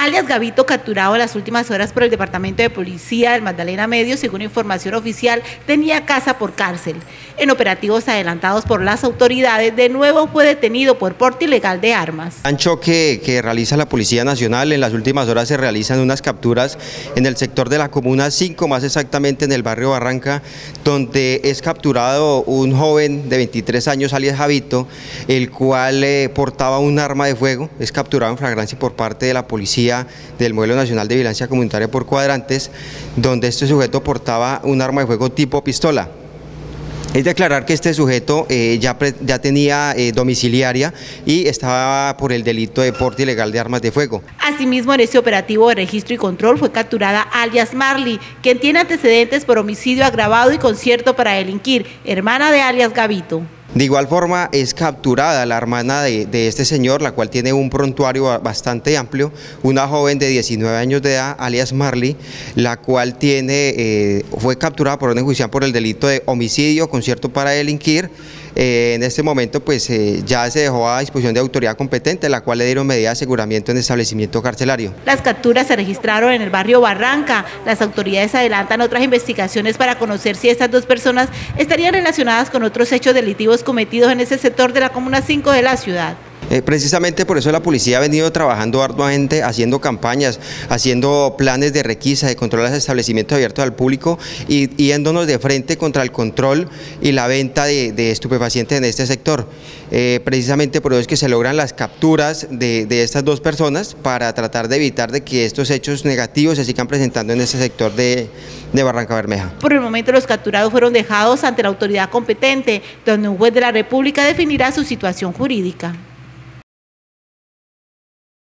Alias Gavito, capturado en las últimas horas por el Departamento de Policía del Magdalena Medio, según información oficial, tenía casa por cárcel. En operativos adelantados por las autoridades, de nuevo fue detenido por porte ilegal de armas. En choque que realiza la Policía Nacional, en las últimas horas se realizan unas capturas en el sector de la Comuna 5, más exactamente en el barrio Barranca, donde es capturado un joven de 23 años, alias Gavito, el cual portaba un arma de fuego. Es capturado en flagrancia por parte de la Policía del Modelo Nacional de Vigilancia Comunitaria por cuadrantes, donde este sujeto portaba un arma de fuego tipo pistola. Es declarar que este sujeto ya tenía domiciliaria y estaba por el delito de porte ilegal de armas de fuego. Asimismo, en este operativo de registro y control fue capturada alias Marley, quien tiene antecedentes por homicidio agravado y concierto para delinquir, hermana de alias Gavito. De igual forma es capturada la hermana de este señor, la cual tiene un prontuario bastante amplio, una joven de 19 años de edad, alias Marley, la cual fue capturada por orden judicial por el delito de homicidio, concierto para delinquir. En este momento pues ya se dejó a disposición de autoridad competente, la cual le dieron medida de aseguramiento en establecimiento carcelario. Las capturas se registraron en el barrio Barranca. Las autoridades adelantan otras investigaciones para conocer si estas dos personas estarían relacionadas con otros hechos delictivos cometidos en ese sector de la Comuna 5 de la ciudad. Precisamente por eso la policía ha venido trabajando arduamente, haciendo campañas, haciendo planes de requisa, de control a los establecimientos abiertos al público y yéndonos de frente contra el control y la venta de estupefacientes en este sector. Precisamente por eso es que se logran las capturas de estas dos personas para tratar de evitar de que estos hechos negativos se sigan presentando en este sector de Barranca Bermeja. Por el momento los capturados fueron dejados ante la autoridad competente, donde un juez de la República definirá su situación jurídica.